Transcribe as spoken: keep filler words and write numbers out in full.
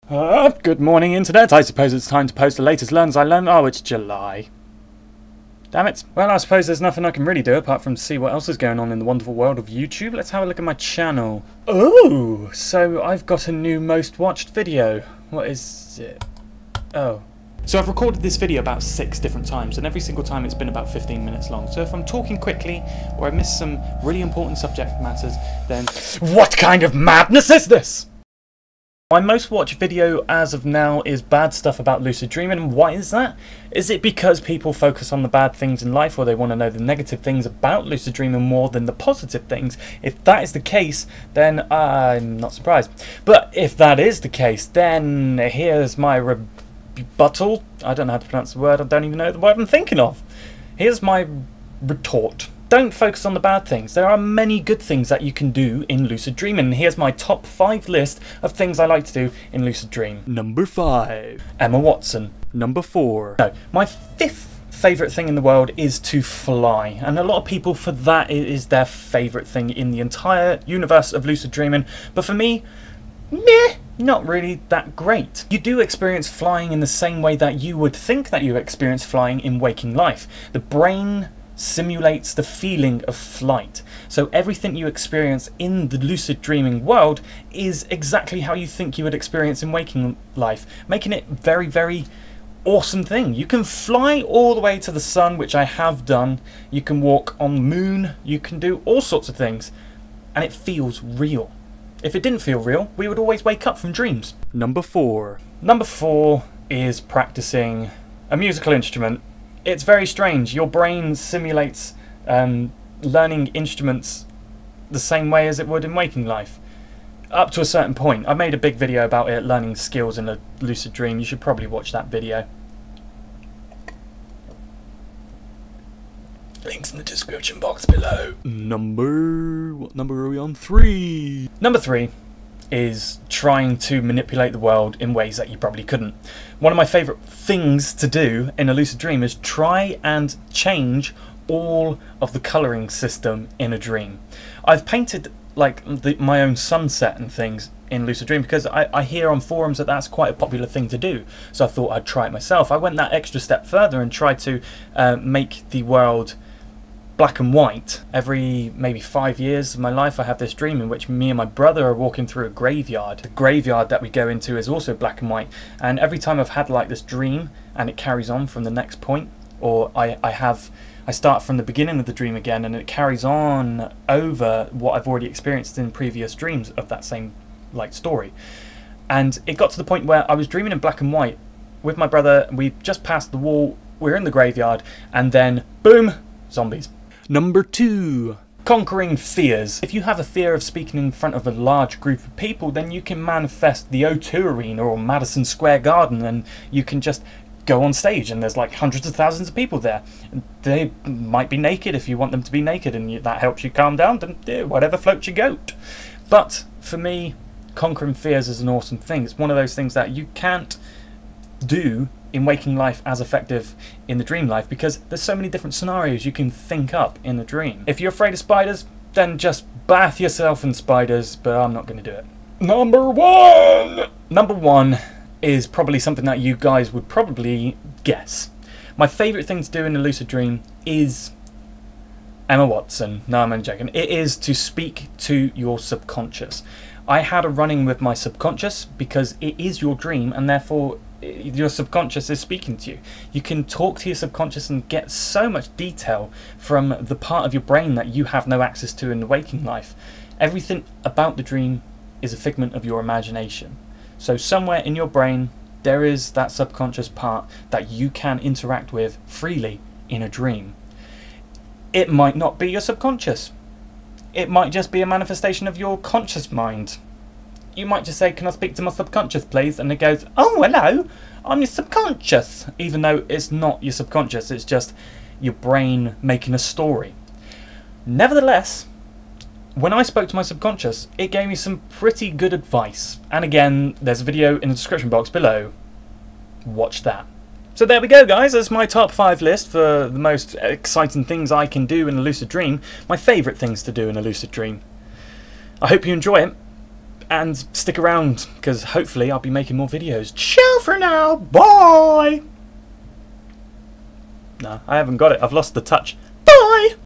Uh, good morning, Internet. I suppose it's time to post the latest learns I learned. Oh, it's July. Damn it. Well, I suppose there's nothing I can really do apart from see what else is going on in the wonderful world of YouTube. Let's have a look at my channel. Oh, so I've got a new most watched video. What is it? Oh. So I've recorded this video about six different times, and every single time it's been about fifteen minutes long. So if I'm talking quickly, or I miss some really important subject matters, then what kind of madness is this? My most watched video as of now is bad stuff about lucid dreaming. And why is that? Is it because people focus on the bad things in life, or they want to know the negative things about lucid dreaming more than the positive things? If that is the case, then I'm not surprised. But if that is the case, then here's my rebuttal. I don't know how to pronounce the word. I don't even know the word I'm thinking of. Here's my retort. Don't focus on the bad things. There are many good things that you can do in lucid dreaming. Here's my top five list of things I like to do in lucid dream. Number five. Emma Watson. Number four. No, my fifth favourite thing in the world is to fly. And a lot of people, for that, it is their favourite thing in the entire universe of lucid dreaming. But for me, meh. Not really that great. You do experience flying in the same way that you would think that you experience flying in waking life. The brain simulates the feeling of flight. So everything you experience in the lucid dreaming world is exactly how you think you would experience in waking life, making it very, very awesome thing. You can fly all the way to the sun, which I have done. You can walk on the moon. You can do all sorts of things, and it feels real. If it didn't feel real, we would always wake up from dreams. Number four. Number four is practicing a musical instrument. It's very strange. Your brain simulates um, learning instruments the same way as it would in waking life. Up to a certain point. I made a big video about it, learning skills in a lucid dream. You should probably watch that video. Links in the description box below. Number... what number are we on? Three! Number three is trying to manipulate the world in ways that you probably couldn't. One of my favourite things to do in a lucid dream is try and change all of the colouring system in a dream. I've painted like the, my own sunset and things in lucid dream because I, I hear on forums that that's quite a popular thing to do, so I thought I'd try it myself. I went that extra step further and tried to uh, make the world black and white. Every maybe five years of my life I have this dream in which me and my brother are walking through a graveyard. The graveyard that we go into is also black and white, and every time I've had like this dream and it carries on from the next point, or I, I have I start from the beginning of the dream again and it carries on over what I've already experienced in previous dreams of that same like story. And it got to the point where I was dreaming in black and white with my brother. We just passed the wall, we're in the graveyard, and then boom, zombies. Number two. Conquering fears. If you have a fear of speaking in front of a large group of people, then you can manifest the O two Arena or Madison Square Garden, and you can just go on stage and there's like hundreds of thousands of people there. They might be naked if you want them to be naked, and you, that helps you calm down, then yeah, whatever floats your goat. But for me, conquering fears is an awesome thing. It's one of those things that you can't do in waking life as effective in the dream life because there's so many different scenarios you can think up in the dream. If you're afraid of spiders, then just bath yourself in spiders, but I'm not going to do it. Number one! Number one is probably something that you guys would probably guess. My favourite thing to do in a lucid dream is Emma Watson. No, I'm only joking. It is to speak to your subconscious. I had a run-in with my subconscious because it is your dream, and therefore your subconscious is speaking to you. You can talk to your subconscious and get so much detail from the part of your brain that you have no access to in the waking life. Everything about the dream is a figment of your imagination. So somewhere in your brain there is that subconscious part that you can interact with freely in a dream. It might not be your subconscious. It might just be a manifestation of your conscious mind. You might just say, can I speak to my subconscious please? And it goes, oh hello, I'm your subconscious. Even though it's not your subconscious, it's just your brain making a story. Nevertheless, when I spoke to my subconscious, it gave me some pretty good advice. And again, there's a video in the description box below. Watch that. So there we go guys, that's my top five list for the most exciting things I can do in a lucid dream. My favourite things to do in a lucid dream. I hope you enjoy it. and stick around, because hopefully I'll be making more videos. Ciao for now. Bye. No, I haven't got it. I've lost the touch.